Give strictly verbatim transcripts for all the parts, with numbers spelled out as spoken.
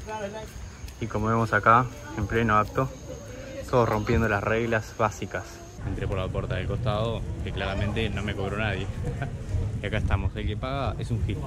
Y como vemos acá, en pleno acto, todos rompiendo las reglas básicas. Entré por la puerta del costado, que claramente no me cobró nadie. Y acá estamos, el que paga es un gil.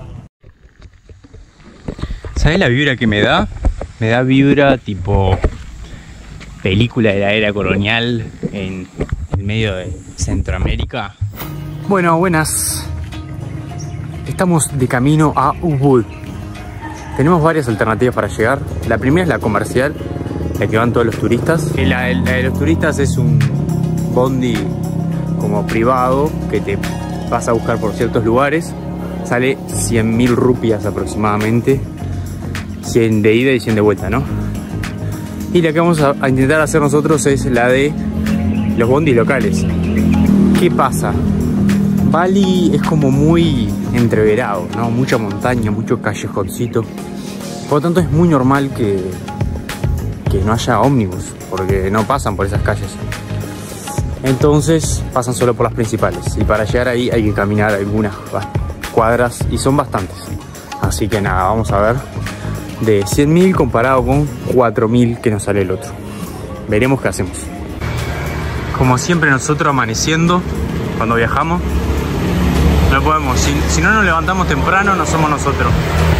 ¿Sabes la vibra que me da? Me da vibra tipo película de la era colonial en el medio de Centroamérica. Bueno, buenas. Estamos de camino a Ubud. Tenemos varias alternativas para llegar. La primera es la comercial, la que van todos los turistas. La, la de los turistas es un bondi como privado que te vas a buscar por ciertos lugares. Sale cien mil rupias aproximadamente, cien de ida y cien de vuelta, ¿no? Y la que vamos a, a intentar hacer nosotros es la de los bondis locales. ¿Qué pasa? Bali es como muy entreverado, ¿no? Mucha montaña, mucho callejoncito. Por lo tanto es muy normal que, que no haya ómnibus, porque no pasan por esas calles. Entonces pasan solo por las principales. Y para llegar ahí hay que caminar algunas cuadras y son bastantes. Así que nada, vamos a ver de cien mil comparado con cuatro mil que nos sale el otro. Veremos qué hacemos. Como siempre nosotros amaneciendo cuando viajamos. No podemos, si, si no nos levantamos temprano no somos nosotros.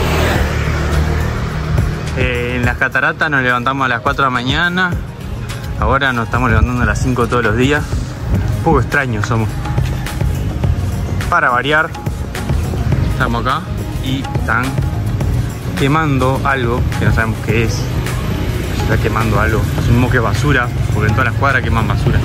Eh, en las cataratas nos levantamos a las cuatro de la mañana. Ahora nos estamos levantando a las cinco todos los días. Un poco extraños somos. Para variar, estamos acá y están quemando algo que no sabemos qué es. Se está quemando algo, asumimos que es basura, porque en todas las cuadras queman basura.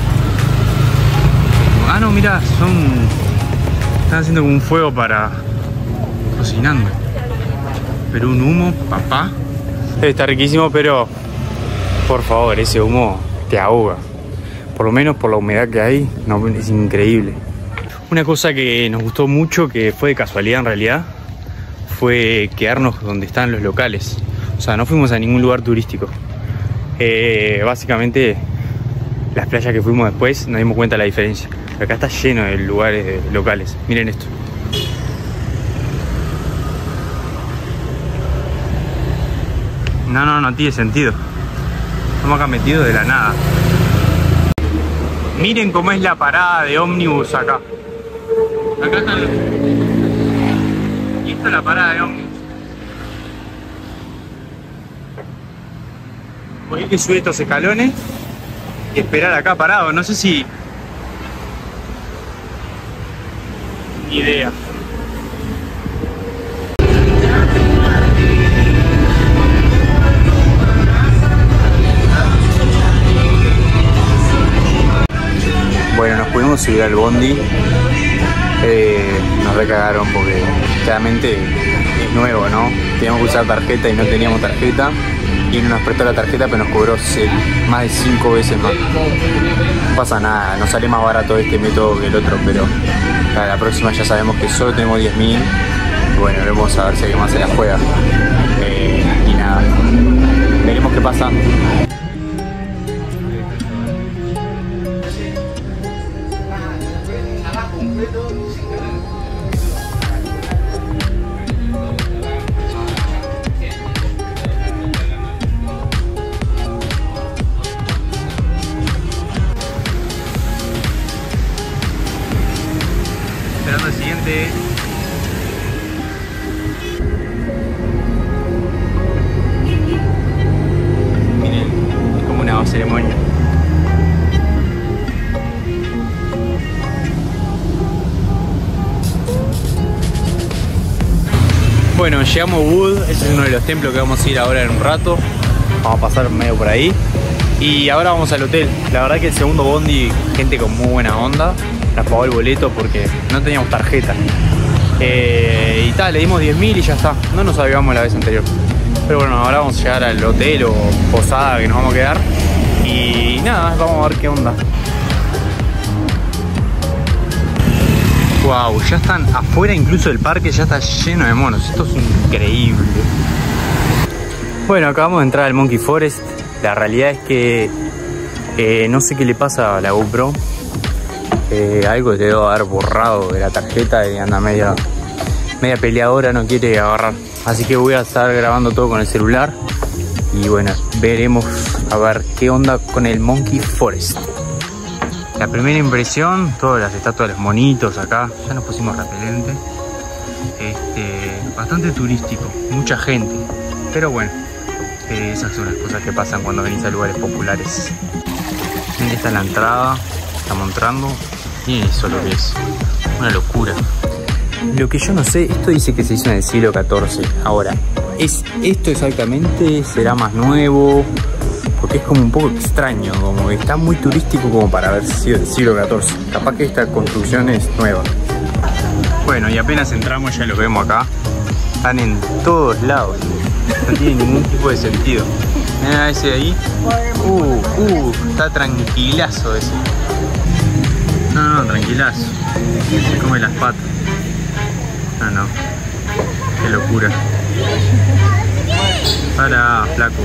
Ah no, mira, son... Están haciendo como un fuego para... cocinando. Pero un humo, papá. Está riquísimo, pero... por favor, ese humo te ahoga. Por lo menos por la humedad que hay, no, es increíble. Una cosa que nos gustó mucho, que fue de casualidad en realidad, fue quedarnos donde están los locales. O sea, no fuimos a ningún lugar turístico. Eh, básicamente, las playas que fuimos después nos dimos cuenta de la diferencia. Acá está lleno de lugares locales. Miren esto. No, no, no tiene sentido. Estamos acá metidos de la nada. Miren cómo es la parada de ómnibus acá. Acá están los... Y esta es la parada de ómnibus. Voy a que subir estos escalones y esperar acá parado. No sé si... Ni idea. Bueno, nos pudimos subir al bondi. Eh, nos recagaron porque claramente es nuevo, ¿no? Teníamos que usar tarjeta y no teníamos tarjeta. Y no nos prestó la tarjeta, pero nos cobró más de cinco veces más. No pasa nada, nos sale más barato este método que el otro, pero para la próxima ya sabemos que solo tenemos diez mil. Bueno, veremos a ver si alguien más se la juega. Eh, y nada, veremos qué pasa. Esperando el siguiente. Miren, es como una ceremonia. Bueno, llegamos a Ubud. Ese es uno de los templos que vamos a ir ahora en un rato. Vamos a pasar medio por ahí. Y ahora vamos al hotel. La verdad que el segundo bondi, gente con muy buena onda. Nos pagó el boleto porque no teníamos tarjeta. Eh, y tal, le dimos diez mil y ya está. No nos avivamos la vez anterior. Pero bueno, ahora vamos a llegar al hotel o posada que nos vamos a quedar. Y nada, vamos a ver qué onda. Wow, ya están afuera incluso del parque, ya está lleno de monos. Esto es increíble. Bueno, acabamos de entrar al Monkey Forest. La realidad es que eh, no sé qué le pasa a la GoPro. Eh, algo te debo haber borrado de la tarjeta y anda media, media peleadora, no quiere agarrar. Así que voy a estar grabando todo con el celular. Y bueno, veremos a ver qué onda con el Monkey Forest. La primera impresión, todas las estatuas de los monitos acá. Ya nos pusimos repelente. Este, bastante turístico, mucha gente. Pero bueno, eh, esas son las cosas que pasan cuando venís a lugares populares. Miren, esta es la entrada. Estamos entrando. Miren eso lo que es. Una locura. Lo que yo no sé, esto dice que se hizo en el siglo catorce. Ahora, ¿es esto exactamente? ¿Será más nuevo? Porque es como un poco extraño, como que está muy turístico como para haber sido del siglo catorce. Capaz que esta construcción es nueva. Bueno, y apenas entramos ya lo vemos acá. Están en todos lados. No tiene ningún tipo de sentido. Mira ese de ahí. Uh, uh, está tranquilazo ese. No, no, tranquilazo. Se come las patas. No, no. Qué locura. Para, flaco.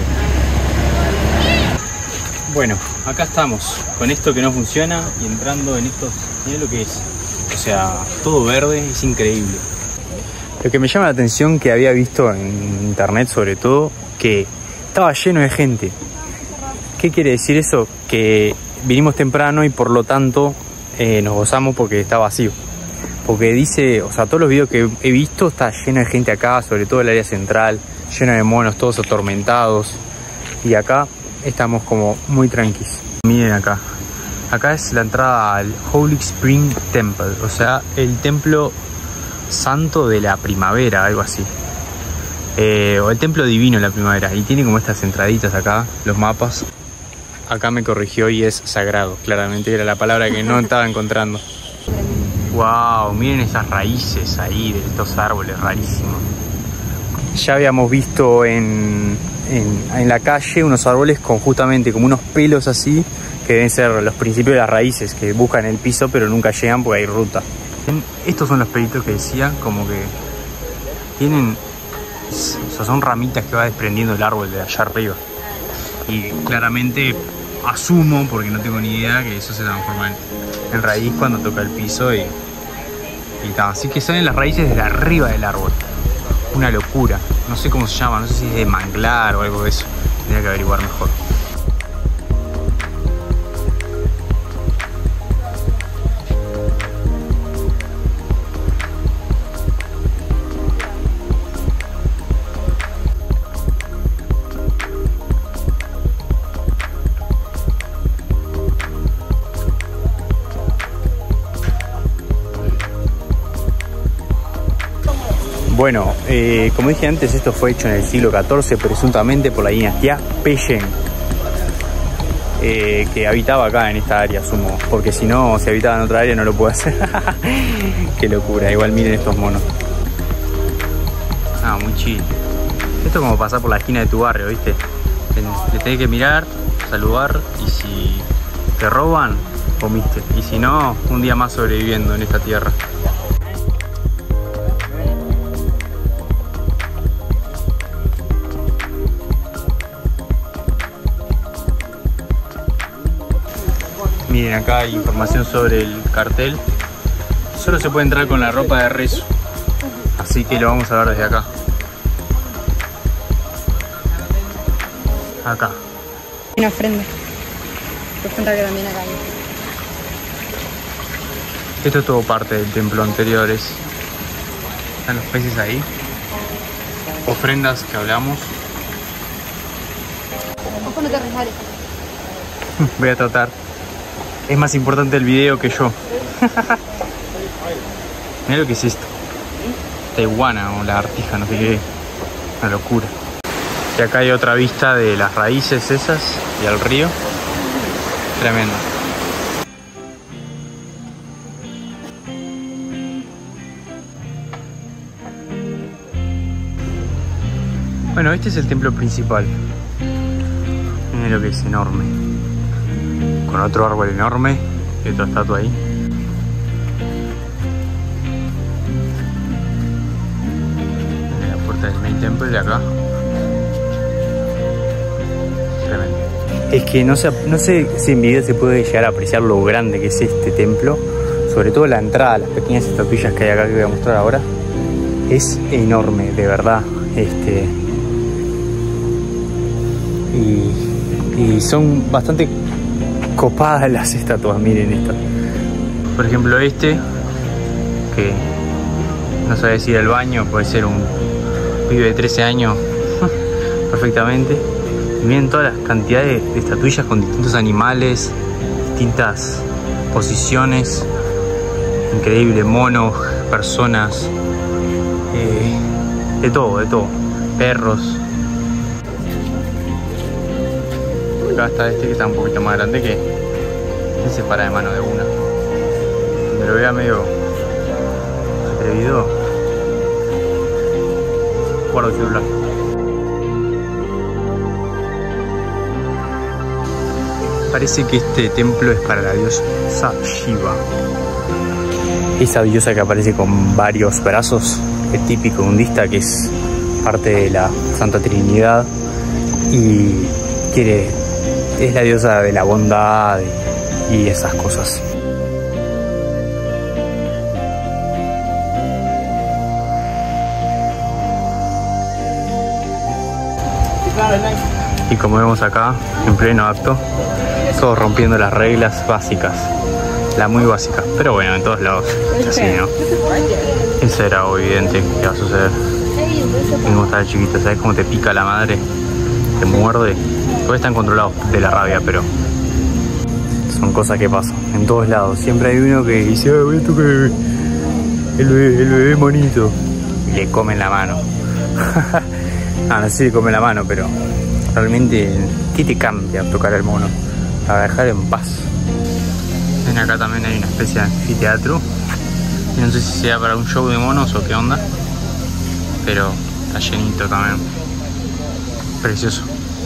Bueno, acá estamos. Con esto que no funciona y entrando en estos... Mirá lo que es. O sea, todo verde, es increíble. Lo que me llama la atención que había visto en internet sobre todo, que estaba lleno de gente. ¿Qué quiere decir eso? Que vinimos temprano y por lo tanto eh, nos gozamos porque está vacío. Porque dice, o sea, todos los videos que he visto está lleno de gente acá, sobre todo el área central, lleno de monos, todos atormentados. Y acá estamos como muy tranquilos. Miren acá. Acá es la entrada al Holy Spring Temple, o sea, el templo santo de la primavera, algo así. Eh, o el templo divino de la primavera. Y tiene como estas entraditas acá, los mapas. Acá me corrigió y es sagrado, claramente era la palabra que no estaba encontrando. Wow, miren esas raíces ahí de estos árboles, rarísimos. Ya habíamos visto en, en, en la calle unos árboles con justamente como unos pelos así, que deben ser los principios de las raíces, que buscan el piso pero nunca llegan porque hay ruta. Estos son los pelitos que decía, como que tienen, o sea, son ramitas que va desprendiendo el árbol de allá arriba. Y claramente asumo, porque no tengo ni idea, que eso se transforma en, en raíz cuando toca el piso y, y tal. Así que salen las raíces de arriba del árbol. Una locura. No sé cómo se llama, no sé si es de manglar o algo de eso. Tendría que averiguar mejor. Bueno, eh, como dije antes, esto fue hecho en el siglo catorce, presuntamente por la dinastía Peyen, eh, que habitaba acá en esta área, asumo, porque si no, si habitaba en otra área no lo puedo hacer. Qué locura, igual miren estos monos. Ah, muy chill. Esto es como pasar por la esquina de tu barrio, ¿viste? Le tenés que mirar, saludar, y si te roban, comiste. Y si no, un día más sobreviviendo en esta tierra. Miren, acá hay información sobre el cartel. Solo se puede entrar con la ropa de rezo, así que lo vamos a ver desde acá. Acá. Hay una ofrenda. Por ejemplo, que también acá hay. Esto es todo parte del templo anteriores. Están los peces ahí. Ofrendas que hablamos. Ojo, no te resbales. Voy a tratar. Es más importante el video que yo. Mira lo que es esto. Esta iguana o la artija, no sé qué. Una locura. Y acá hay otra vista de las raíces esas y al río. Tremendo. Bueno, este es el templo principal. Miren lo que es enorme. Con otro árbol enorme y otra estatua ahí. La puerta del Main Temple de acá. Tremendo. Es que no sé, no sé si en video se puede llegar a apreciar lo grande que es este templo. Sobre todo la entrada, las pequeñas estatuillas que hay acá que voy a mostrar ahora. Es enorme, de verdad. Este... y, y son bastante copadas las estatuas. Miren esta, por ejemplo este, que no sabe si ir al baño, puede ser un pibe de trece años perfectamente. Y miren todas las cantidades de estatuillas con distintos animales, distintas posiciones, increíble, monos, personas, eh, de todo, de todo, perros. Acá está este que está un poquito más grande, que este se para de mano de una. Me lo vea medio atrevido, guardo el celular. Parece que este templo es para la diosa Shiva. Esa diosa que aparece con varios brazos, es típico hundista, que es parte de la Santa Trinidad y quiere, es la diosa de la bondad y, y esas cosas. Y como vemos acá, en pleno acto, todos rompiendo las reglas básicas, la muy básica, pero bueno, en todos lados es así, ¿no? Eso era evidente que va a suceder. Como estar chiquito, ¿sabes cómo te pica la madre? Te muerde. Todos están controlados de la rabia, pero son cosas que pasan en todos lados. Siempre hay uno que dice, ah, esto que el bebé, el bebé monito, y le comen la mano. Ah, no sé si le comen la mano, pero realmente, ¿qué te cambia tocar el mono? Para dejar en paz. Ven, acá también hay una especie de anfiteatro. No sé si sea para un show de monos o qué onda, pero está llenito también. Precioso.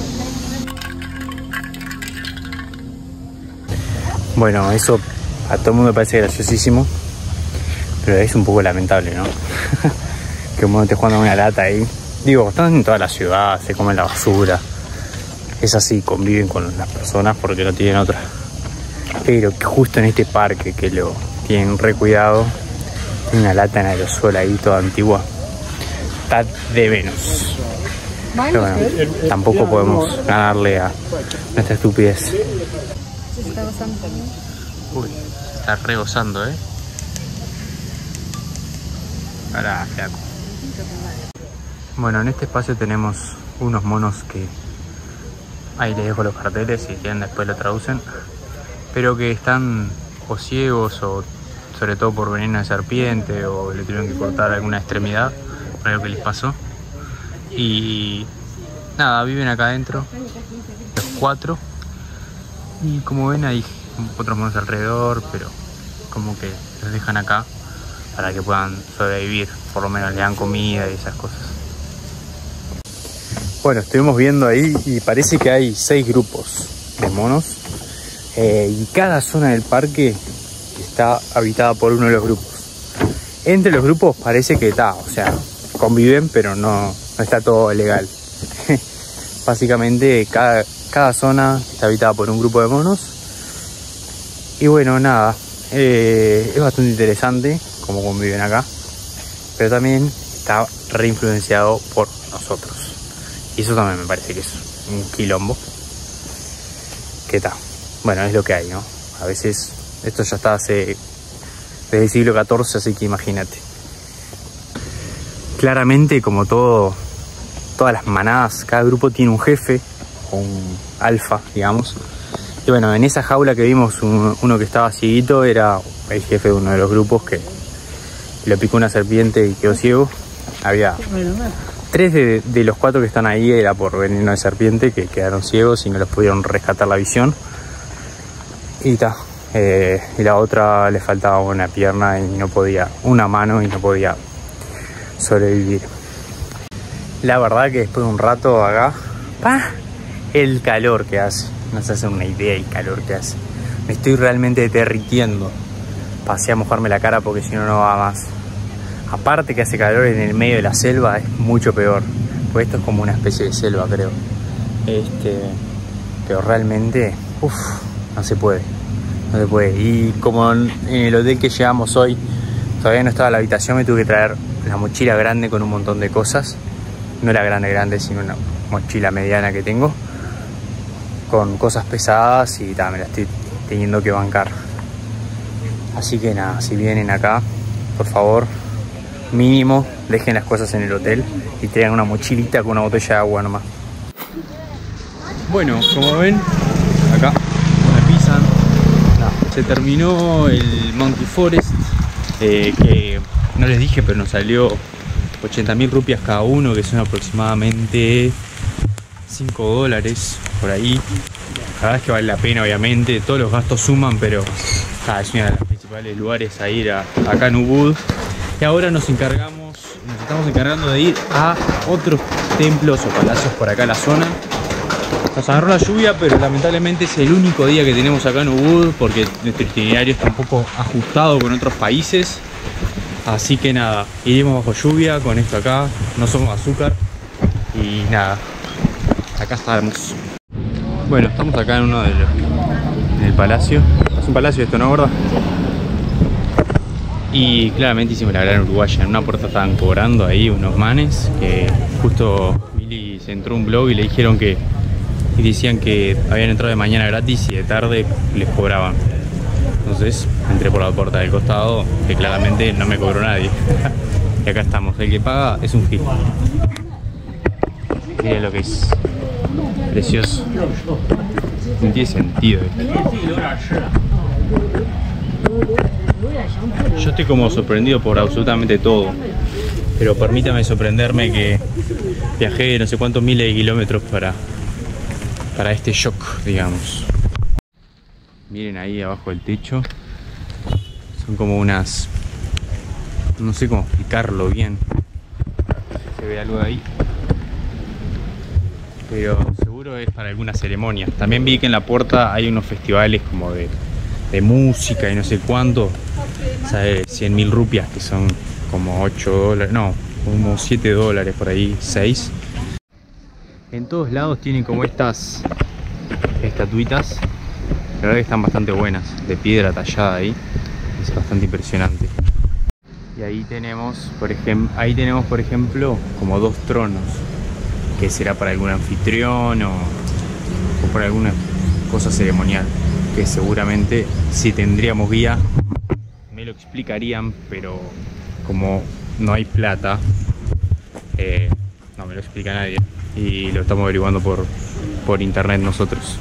Bueno, eso a todo el mundo me parece graciosísimo, pero es un poco lamentable, ¿no? Que un mono esté jugando a una lata ahí. Digo, están en toda la ciudad, se comen la basura. Es así, conviven con las personas porque no tienen otra. Pero que justo en este parque, que lo tienen recuidado, tiene una lata en aerosol ahí toda antigua. Está de menos. Pero bueno, tampoco podemos ganarle a nuestra estupidez. Se está gozando. Uy, se está regozando, ¿eh? Pará, flaco. Bueno, en este espacio tenemos unos monos que... ahí les dejo los carteles, si quieren después lo traducen. Pero que están o ciegos o sobre todo por veneno de serpiente, o le tuvieron que cortar alguna extremidad por algo que les pasó. Y nada, viven acá adentro, los cuatro. Y como ven hay otros monos alrededor, pero como que los dejan acá para que puedan sobrevivir. Por lo menos le dan comida y esas cosas. Bueno, estuvimos viendo ahí y parece que hay seis grupos de monos. Eh, y cada zona del parque está habitada por uno de los grupos. Entre los grupos parece que está, o sea, conviven, pero no, no está todo legal. Básicamente cada, cada zona está habitada por un grupo de monos. Y bueno, nada, eh, es bastante interesante cómo conviven acá, pero también está re influenciado por nosotros. Y eso también me parece que es un quilombo. ¿Qué tal? Bueno, es lo que hay, ¿no? A veces esto ya está hace desde el siglo catorce, así que imagínate. Claramente, como todo, todas las manadas, cada grupo tiene un jefe o un alfa, digamos. Y bueno, en esa jaula que vimos, un, uno que estaba cieguito era el jefe de uno de los grupos, que le picó una serpiente y quedó ciego. Había tres de, de los cuatro que están ahí era por veneno de serpiente, que quedaron ciegos y no les pudieron rescatar la visión. Y ta, eh, y la otra le faltaba una pierna y no podía, una mano y no podía sobrevivir. La verdad que después de un rato acá, ¡pah!, el calor que hace, no se hace una idea el calor que hace. Me estoy realmente derritiendo. Pasé a mojarme la cara porque si no, no va más. Aparte que hace calor en el medio de la selva, es mucho peor. Pues esto es como una especie de selva, creo. Este, pero realmente, uff, no se puede. No se puede. Y como en el hotel que llegamos hoy, todavía no estaba la habitación, me tuve que traer la mochila grande con un montón de cosas. No era grande, grande, sino una mochila mediana que tengo. con cosas pesadas y ta, me la estoy teniendo que bancar. Así que nada, si vienen acá, por favor, mínimo dejen las cosas en el hotel y traigan una mochilita con una botella de agua nomás. Bueno, como ven, acá me pisan. No, se terminó el Monkey Forest, eh, que no les dije, pero nos salió ochenta mil rupias cada uno, que son aproximadamente cinco dólares por ahí. La verdad es que vale la pena, obviamente, todos los gastos suman, pero ah, es uno de los principales lugares a ir a, acá en Ubud. Y ahora nos encargamos, nos estamos encargando de ir a otros templos o palacios por acá en la zona. Nos agarró la lluvia, pero lamentablemente es el único día que tenemos acá en Ubud, porque nuestro itinerario está un poco ajustado con otros países. Así que nada, iremos bajo lluvia con esto acá, no somos azúcar. Y nada, acá estamos. Bueno, estamos acá en uno de los, en el palacio. Es un palacio esto, ¿no, gorda? Y claramente hicimos la gran uruguaya. En una puerta estaban cobrando ahí unos manes, que justo Mili se entró un blog y le dijeron que y decían que habían entrado de mañana gratis y de tarde les cobraban. Entonces entré por la puerta del costado, que claramente no me cobró nadie. Y acá estamos, el que paga es un gil. Miren lo que es precioso. No tiene sentido esto. Yo estoy como sorprendido por absolutamente todo, pero permítame sorprenderme que viajé no sé cuántos miles de kilómetros para, para este shock, digamos. Miren ahí abajo del techo, son como unas, no sé cómo explicarlo bien, se ve algo ahí, pero seguro es para alguna ceremonia. También vi que en la puerta hay unos festivales como de, de música y no sé cuánto, ¿sabes? cien mil rupias, que son como ocho dólares, no, como siete dólares por ahí, seis. En todos lados tienen como estas estatuitas. La verdad que están bastante buenas, de piedra tallada ahí, es bastante impresionante. Y ahí tenemos, por ejemplo, ahí tenemos por ejemplo como dos tronos, que será para algún anfitrión o, o para alguna cosa ceremonial, que seguramente si tendríamos guía me lo explicarían, pero como no hay plata, eh, no me lo explica nadie y lo estamos averiguando por, por internet nosotros.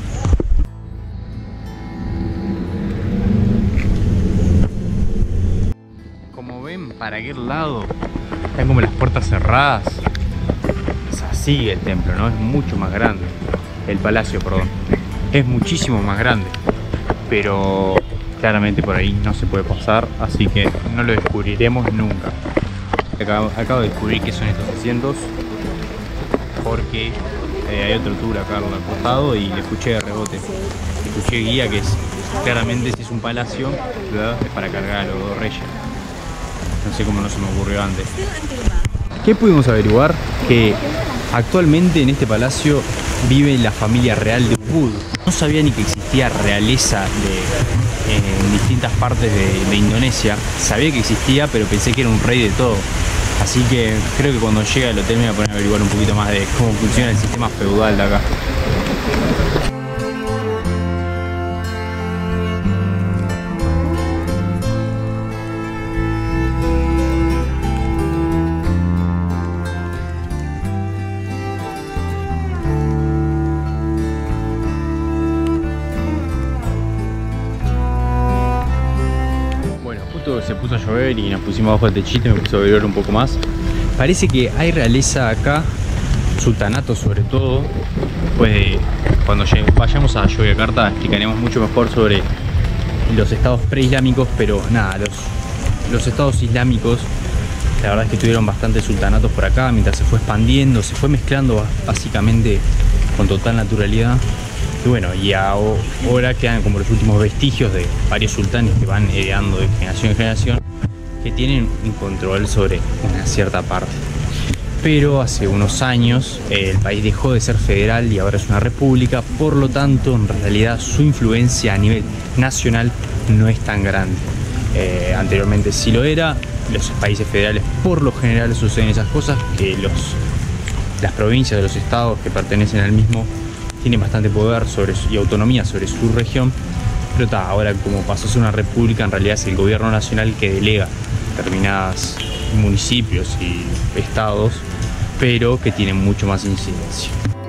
Para aquel lado están como las puertas cerradas. Es así el templo, ¿no? Es mucho más grande. El palacio, perdón. Es muchísimo más grande. Pero claramente por ahí no se puede pasar, así que no lo descubriremos nunca. Acabo, acabo de descubrir qué son estos asientos, porque eh, hay otro tour acá al costado y le escuché de rebote. Le escuché guía que es claramente, si es un palacio, ¿verdad? Es para cargar a los dos reyes. No sé cómo no se me ocurrió antes. ¿Qué pudimos averiguar? Que actualmente en este palacio vive la familia real de Ubud. No sabía ni que existía realeza de, eh, en distintas partes de, de Indonesia. Sabía que existía, pero pensé que era un rey de todo. Así que creo que cuando llegue al hotel me voy a poner a averiguar un poquito más de cómo funciona el sistema feudal de acá. Se puso a llover y nos pusimos bajo el techito y me puse a averiguar un poco más. Parece que hay realeza acá, sultanato sobre todo. Pues cuando vayamos a Yogyakarta explicaremos mucho mejor sobre los estados preislámicos, pero nada, los, los estados islámicos, la verdad es que tuvieron bastantes sultanatos por acá, mientras se fue expandiendo, se fue mezclando básicamente con total naturalidad. Y bueno, y ahora quedan como los últimos vestigios de varios sultanes que van heredando de generación en generación, que tienen un control sobre una cierta parte. Pero hace unos años eh, el país dejó de ser federal y ahora es una república, por lo tanto en realidad su influencia a nivel nacional no es tan grande. Eh, anteriormente sí lo era. Los países federales por lo general suceden esas cosas, que los, las provincias de los estados que pertenecen al mismo tiene bastante poder sobre su, y autonomía sobre su región, pero ta, ahora como pasó a ser una república, en realidad es el gobierno nacional que delega determinados municipios y estados, pero que tienen mucho más incidencia.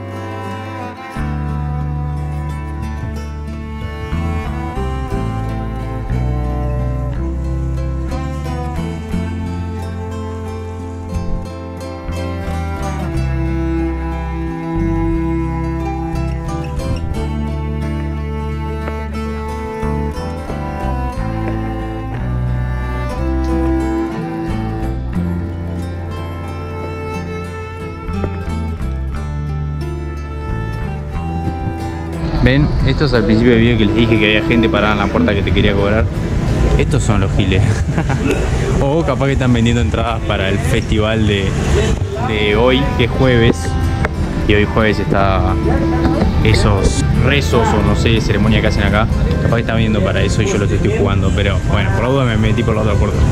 Ven, estos al principio del video que les dije que había gente parada en la puerta que te quería cobrar. Estos son los giles. O capaz que están vendiendo entradas para el festival de, de hoy, que es jueves. Y hoy jueves está esos rezos o no sé, ceremonia que hacen acá. Capaz que están vendiendo para eso y yo los estoy jugando. Pero bueno, por la duda me metí por la otra puerta.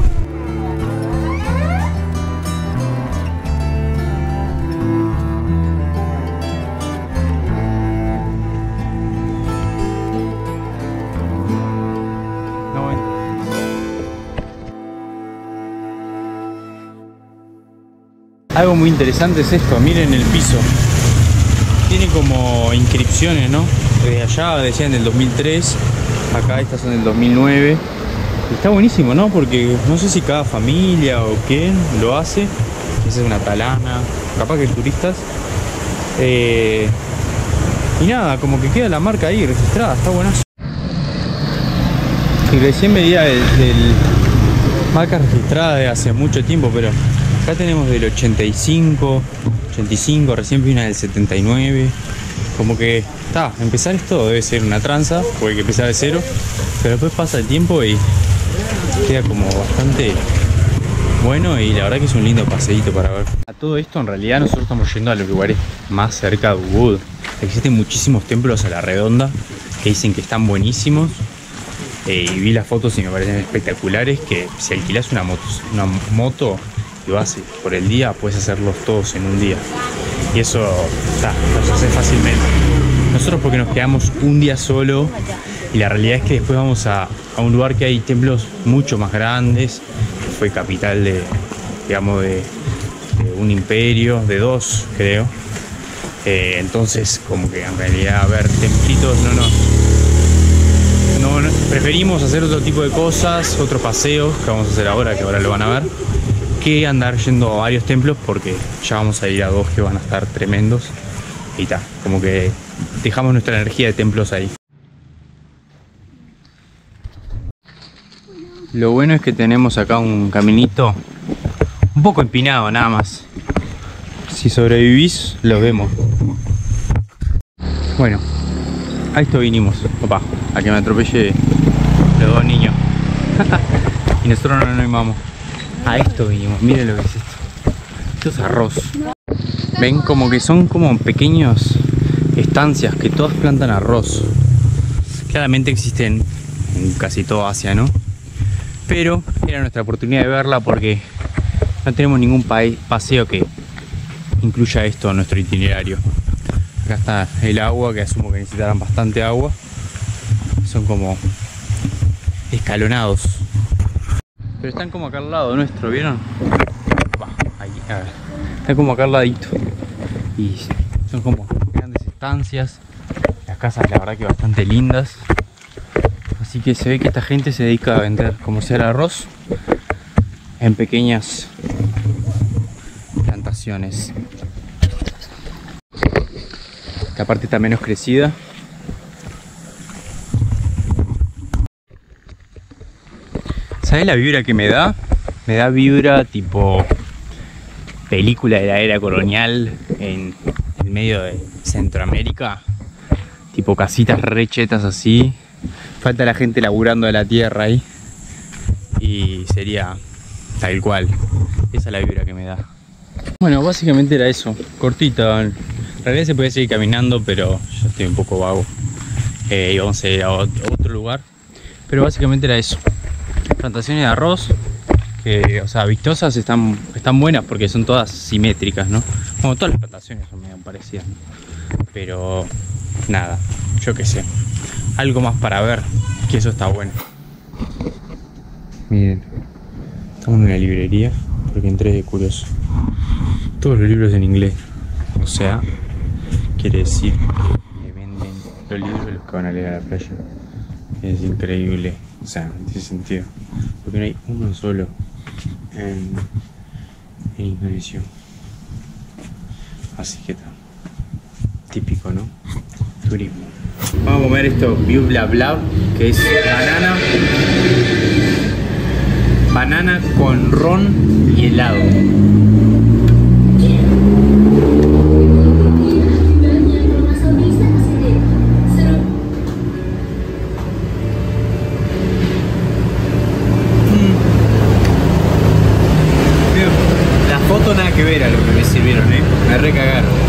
Algo muy interesante es esto, miren el piso. Tiene como inscripciones, ¿no? Desde allá decían del dos mil tres, acá estas son del dos mil nueve. Está buenísimo, ¿no? Porque no sé si cada familia o quién lo hace. Esa es una talana, capaz que turistas. Eh, y nada, como que queda la marca ahí registrada, está buenazo. Y recién veía del, del marca registrada de hace mucho tiempo, pero acá tenemos del ochenta y cinco, ochenta y cinco, recién vi una del setenta y nueve. Como que, está, empezar esto debe ser una tranza, porque hay que empezar de cero, pero después pasa el tiempo y queda como bastante bueno y la verdad que es un lindo paseíto para ver. A todo esto en realidad nosotros estamos yendo a los lugares más cerca de Ubud. Existen muchísimos templos a la redonda que dicen que están buenísimos. Eh, y vi las fotos y me parecen espectaculares, que si alquilas una moto, una moto y vas por el día, puedes hacerlos todos en un día. Y eso ta, los hace fácilmente. Nosotros porque nos quedamos un día solo y la realidad es que después vamos a, a un lugar que hay templos mucho más grandes, que fue capital de, digamos, de, de un imperio, de dos creo. Eh, entonces como que en realidad ver templitos no nos... No, no, preferimos hacer otro tipo de cosas, otros paseos que vamos a hacer ahora, que ahora lo van a ver, que andar yendo a varios templos porque ya vamos a ir a dos que van a estar tremendos y tal, como que dejamos nuestra energía de templos ahí. Lo bueno es que tenemos acá un caminito un poco empinado nada más. Si sobrevivís, lo vemos. Bueno, a esto vinimos, papá, a que me atropelle los dos niños. Y nosotros no nos animamos. A esto vinimos, miren lo que es esto. Esto es arroz. Ven como que son como pequeños estancias que todas plantan arroz. Claramente existen en casi todo Asia, ¿no? Pero era nuestra oportunidad de verla porque no tenemos ningún paseo que incluya esto en nuestro itinerario. Acá está el agua, que asumo que necesitarán bastante agua. Son como escalonados. Pero están como acá al lado nuestro, ¿vieron? Bah, ahí, a ver. Están como acá al ladito. Y son como grandes estancias. Las casas la verdad que bastante lindas. Así que se ve que esta gente se dedica a vender como sea el arroz en pequeñas plantaciones. Esta parte está menos crecida. ¿Sabes la vibra que me da? Me da vibra tipo película de la era colonial en el medio de Centroamérica. Tipo casitas rechetas así. Falta la gente laburando de la tierra ahí. Y sería tal cual. Esa es la vibra que me da. Bueno, básicamente era eso. Cortita. En realidad se podía seguir caminando, pero yo estoy un poco vago. Eh, íbamos a ir a otro lugar. Pero básicamente era eso. Plantaciones de arroz, que, o sea, vistosas, están, están buenas porque son todas simétricas, ¿no? Como todas las plantaciones son medio parecidas, ¿no? Pero nada, yo qué sé. Algo más para ver, que eso está bueno. Miren, estamos en una librería porque entré de curioso. Todos los libros en inglés. O sea, quiere decir que venden los libros de los que van a leer a la playa. Es increíble. O sea, en ese sentido. Porque no hay uno solo en, en Indonesia. Así que está. Típico, ¿no? Turismo. Vamos a comer esto, Biu Bla Bla, que es banana. Banana con ron y helado. La foto nada que ver a lo que me sirvieron, eh. Me recagaron.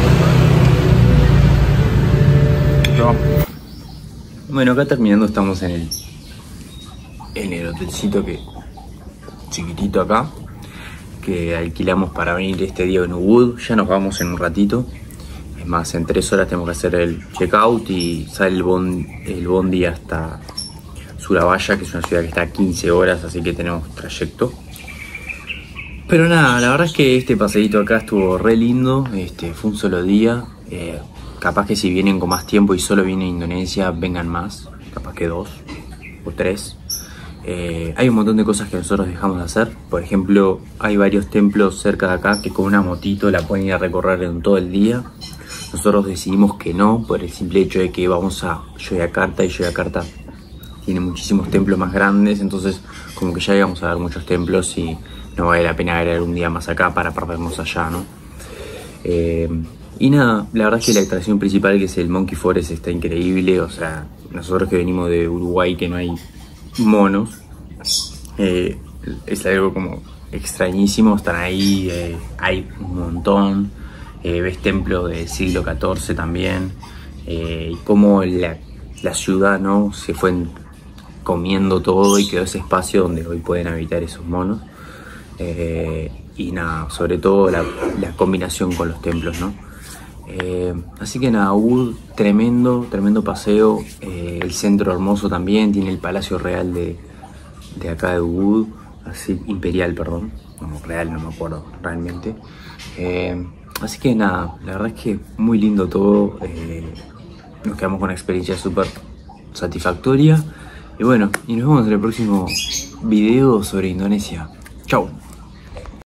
Bueno, acá terminando estamos en el en el hotelcito que chiquitito acá que alquilamos para venir este día en Ubud. Ya nos vamos en un ratito. Es más, en tres horas tenemos que hacer el checkout y sale el bondi, el bondi hasta Surabaya, que es una ciudad que está a quince horas, así que tenemos trayecto. Pero nada, la verdad es que este paseíto acá estuvo re lindo. Este, fue un solo día. Eh, Capaz que si vienen con más tiempo y solo vienen a Indonesia, vengan más. Capaz que dos o tres. Eh, hay un montón de cosas que nosotros dejamos de hacer. Por ejemplo, hay varios templos cerca de acá que con una motito la pueden ir a recorrer en todo el día. Nosotros decidimos que no, por el simple hecho de que vamos a Yogyakarta, y Yogyakarta tiene muchísimos templos más grandes. Entonces como que ya íbamos a ver muchos templos y no vale la pena agregar un día más acá para perdernos allá, ¿no? Eh, Y nada, la verdad es que la atracción principal, que es el Monkey Forest, está increíble. O sea, nosotros que venimos de Uruguay, que no hay monos, eh, es algo como extrañísimo. Están ahí, eh, hay un montón. Eh, ves templos del siglo catorce también. Eh, y cómo la, la ciudad, ¿no?, se fue comiendo todo y quedó ese espacio donde hoy pueden habitar esos monos. Eh, y nada, sobre todo la, la combinación con los templos, ¿no? Eh, así que nada, Ubud, tremendo, tremendo paseo. Eh, el centro hermoso también, tiene el Palacio Real de, de acá de Ubud, así, imperial, perdón, no, real, no me acuerdo realmente. Eh, así que nada, la verdad es que muy lindo todo. Eh, nos quedamos con una experiencia súper satisfactoria. Y bueno, y nos vemos en el próximo video sobre Indonesia. Chau.